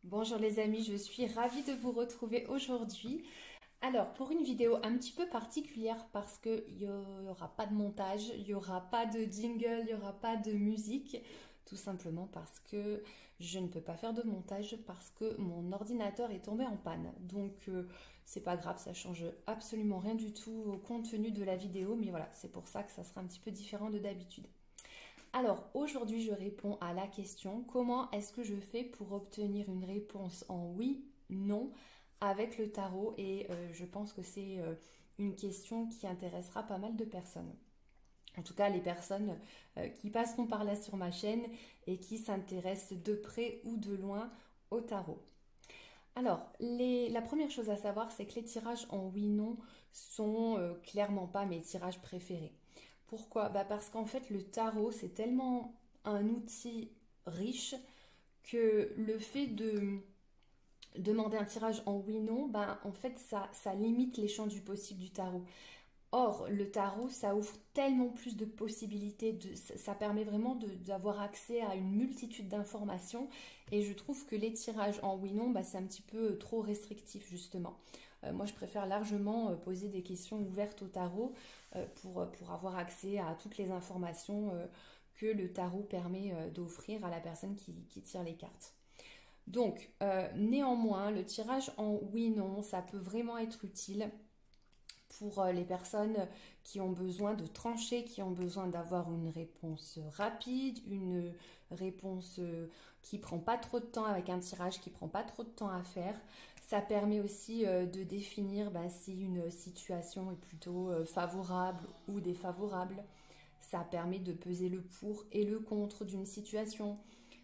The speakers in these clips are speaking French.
Bonjour les amis, je suis ravie de vous retrouver aujourd'hui. Alors pour une vidéo un petit peu particulière parce qu'il n'y aura pas de montage, il n'y aura pas de jingle, il n'y aura pas de musique. Tout simplement parce que je ne peux pas faire de montage parce que mon ordinateur est tombé en panne. Donc c'est pas grave, ça change absolument rien du tout au contenu de la vidéo. Mais voilà, c'est pour ça que ça sera un petit peu différent de d'habitude. Alors aujourd'hui, je réponds à la question comment est-ce que je fais pour obtenir une réponse en oui, non avec le tarot et je pense que c'est une question qui intéressera pas mal de personnes. En tout cas, les personnes qui passeront par là sur ma chaîne et qui s'intéressent de près ou de loin au tarot. Alors, la première chose à savoir, c'est que les tirages en oui-non sont clairement pas mes tirages préférés. Pourquoi? Parce qu'en fait, le tarot, c'est tellement un outil riche que le fait de demander un tirage en oui-non, en fait, ça limite les champs du possible du tarot. Or, le tarot, ça ouvre tellement plus de possibilités, ça permet vraiment d'avoir accès à une multitude d'informations et je trouve que les tirages en oui-non, c'est un petit peu trop restrictif justement. Moi, je préfère largement poser des questions ouvertes au tarot pour avoir accès à toutes les informations que le tarot permet d'offrir à la personne qui tire les cartes. Donc, néanmoins, le tirage en oui-non, ça peut vraiment être utile pour les personnes qui ont besoin de trancher, qui ont besoin d'avoir une réponse rapide, une réponse qui prend pas trop de temps avec un tirage qui prend pas trop de temps à faire. Ça permet aussi de définir si une situation est plutôt favorable ou défavorable. Ça permet de peser le pour et le contre d'une situation.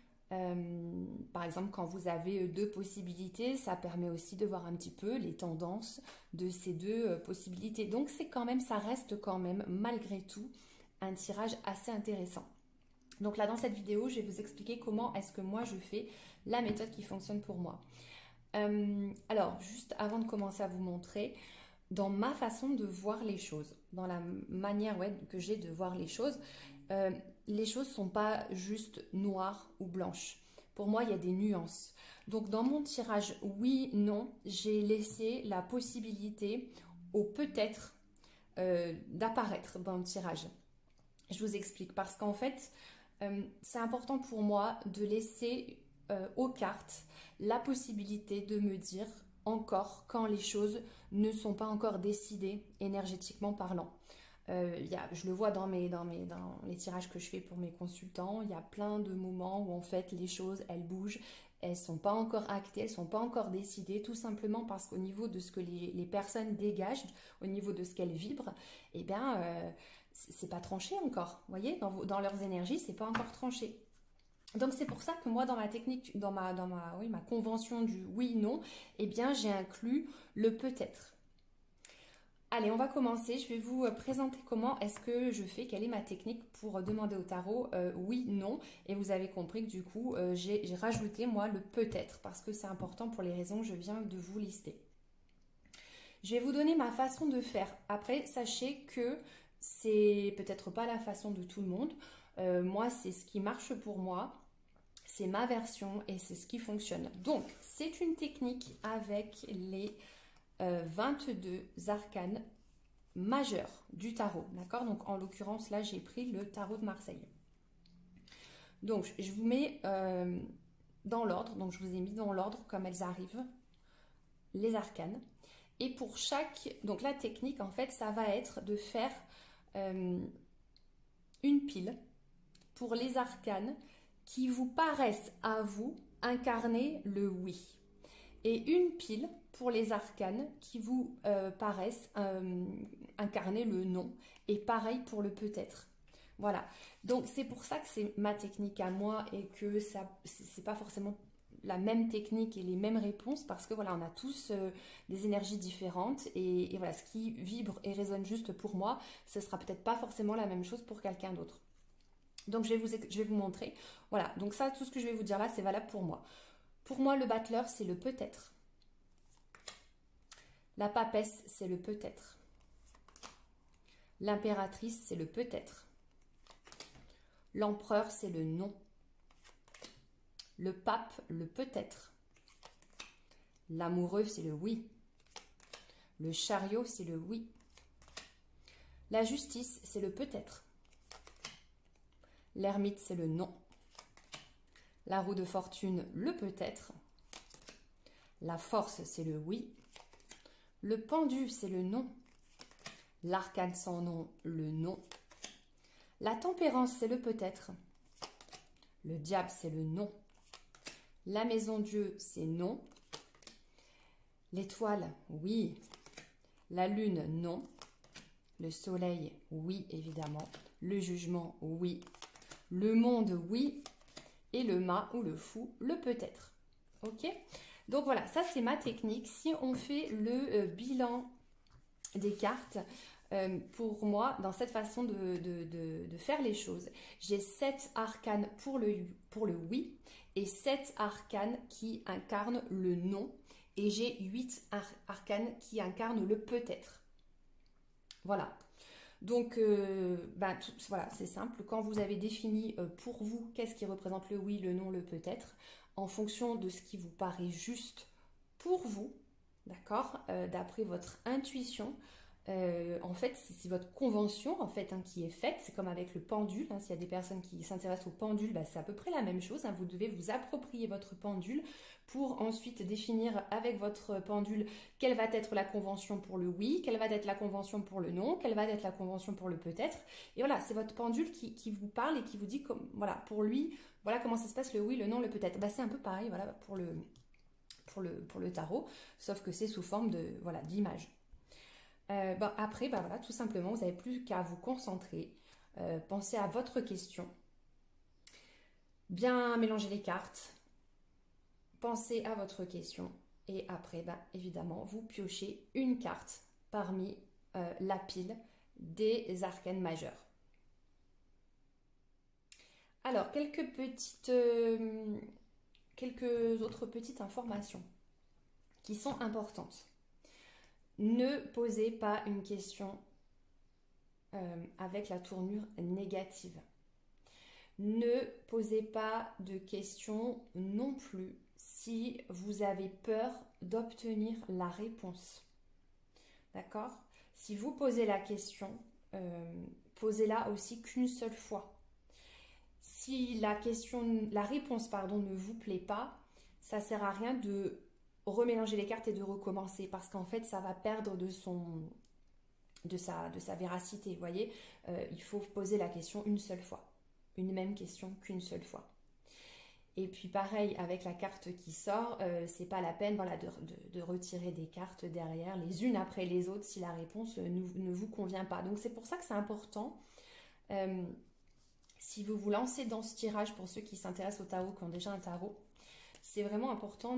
Par exemple, quand vous avez deux possibilités, ça permet aussi de voir un petit peu les tendances de ces deux possibilités. Donc ça reste quand même, malgré tout, un tirage assez intéressant. Donc là, dans cette vidéo, je vais vous expliquer comment est-ce que moi je fais la méthode qui fonctionne pour moi. Alors, juste avant de commencer à vous montrer, dans ma façon de voir les choses, dans la manière que j'ai de voir les choses sont pas juste noires ou blanches. Pour moi, il y a des nuances. Donc, dans mon tirage oui, non, j'ai laissé la possibilité au peut-être d'apparaître dans le tirage. Je vous explique parce qu'en fait, c'est important pour moi de laisser aux cartes la possibilité de me dire encore quand les choses ne sont pas encore décidées énergétiquement parlant. Je le vois dans les tirages que je fais pour mes consultants, il y a plein de moments où en fait les choses elles bougent, elles sont pas encore actées, elles sont pas encore décidées, tout simplement parce qu'au niveau de ce que les personnes dégagent, au niveau de ce qu'elles vibrent, eh bien c'est pas tranché encore, vous voyez, dans leurs énergies c'est pas encore tranché. Donc c'est pour ça que moi dans ma technique, ma convention du oui-non, eh bien j'ai inclus le peut-être. Allez, on va commencer. Je vais vous présenter comment est-ce que je fais, quelle est ma technique pour demander au tarot oui, non. Et vous avez compris que du coup, j'ai rajouté moi le peut-être parce que c'est important pour les raisons que je viens de vous lister. Je vais vous donner ma façon de faire. Après, sachez que c'est peut-être pas la façon de tout le monde. Moi, c'est ce qui marche pour moi. C'est ma version et c'est ce qui fonctionne. Donc, c'est une technique avec les 22 arcanes majeurs du tarot, d'accord? Donc en l'occurrence là j'ai pris le tarot de Marseille. Donc je vous mets dans l'ordre, donc je vous ai mis dans l'ordre comme elles arrivent, les arcanes. Et pour chaque, donc la technique en fait ça va être de faire une pile pour les arcanes qui vous paraissent à vous incarner le oui. Et une pile pour les arcanes qui vous paraissent incarner le non. Et pareil pour le peut-être. Voilà. Donc c'est pour ça que c'est ma technique à moi et que ça c'est pas forcément la même technique et les mêmes réponses parce que voilà, on a tous des énergies différentes et voilà, ce qui vibre et résonne juste pour moi, ce sera peut-être pas forcément la même chose pour quelqu'un d'autre. Donc je vais vous montrer. Voilà, donc ça, tout ce que je vais vous dire là, c'est valable pour moi. Pour moi, le battleur, c'est le peut-être. La papesse, c'est le peut-être. L'impératrice, c'est le peut-être. L'empereur, c'est le non. Le pape, le peut-être. L'amoureux, c'est le oui. Le chariot, c'est le oui. La justice, c'est le peut-être. L'ermite, c'est le non. La roue de fortune, le peut-être. La force, c'est le oui. Le pendu, c'est le non. L'arcane sans nom, le non. La tempérance, c'est le peut-être. Le diable, c'est le non. La maison Dieu, c'est non. L'étoile, oui. La lune, non. Le soleil, oui, évidemment. Le jugement, oui. Le monde, oui. Et le mât ou le fou, le peut-être. Ok? Donc voilà, ça c'est ma technique. Si on fait le bilan des cartes, pour moi, dans cette façon de faire les choses, j'ai 7 arcanes pour le oui et 7 arcanes qui incarnent le non. Et j'ai 8 arcanes qui incarnent le peut-être. Voilà. Donc, voilà, c'est simple. Quand vous avez défini pour vous qu'est-ce qui représente le oui, le non, le peut-être, en fonction de ce qui vous paraît juste pour vous, d'accord, d'après votre intuition, en fait, c'est votre convention en fait qui est faite. C'est comme avec le pendule. S'il y a des personnes qui s'intéressent au pendule, c'est à peu près la même chose. Vous devez vous approprier votre pendule pour ensuite définir avec votre pendule quelle va être la convention pour le oui, quelle va être la convention pour le non, quelle va être la convention pour le peut-être. Et voilà, c'est votre pendule qui vous parle et qui vous dit comme, voilà, pour lui, voilà comment ça se passe le oui, le non, le peut-être. C'est un peu pareil, voilà, pour le tarot, sauf que c'est sous forme de, voilà, d'image. Après, voilà, tout simplement, vous n'avez plus qu'à vous concentrer, penser à votre question, bien mélanger les cartes, pensez à votre question et après, évidemment, vous piochez une carte parmi la pile des arcanes majeurs. Alors, quelques autres petites informations qui sont importantes. Ne posez pas une question avec la tournure négative. Ne posez pas de questions non plus si vous avez peur d'obtenir la réponse. D'accord? Si vous posez la question, posez-la aussi qu'une seule fois. Si la réponse, ne vous plaît pas, ça ne sert à rien de remélanger les cartes et de recommencer parce qu'en fait ça va perdre de sa véracité, vous voyez. Il faut poser la question une seule fois, une même question qu'une seule fois. Et puis pareil avec la carte qui sort, c'est pas la peine, voilà, de retirer des cartes derrière les unes après les autres si la réponse ne vous convient pas. Donc c'est pour ça que c'est important, si vous vous lancez dans ce tirage, pour ceux qui s'intéressent au tarot, qui ont déjà un tarot, c'est vraiment important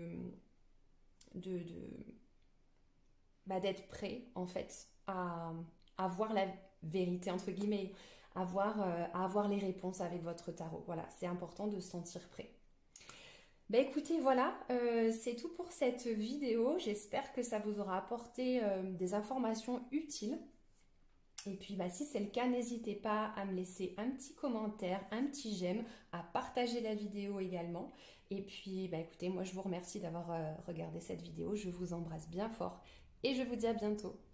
d'être prêt en fait à voir la vérité entre guillemets, à avoir les réponses avec votre tarot. Voilà, c'est important de se sentir prêt. Écoutez, voilà, c'est tout pour cette vidéo. J'espère que ça vous aura apporté des informations utiles. Et puis si c'est le cas, n'hésitez pas à me laisser un petit commentaire, un petit j'aime, à partager la vidéo également. Et puis écoutez, moi je vous remercie d'avoir regardé cette vidéo, je vous embrasse bien fort et je vous dis à bientôt.